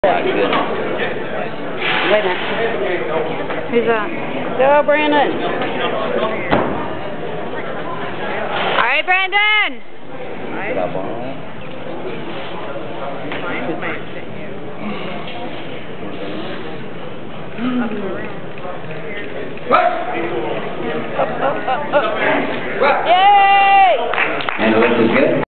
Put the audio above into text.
Wait a minute. Who's that? Go, Brandon. All right, Brandon. Up, up, up, up.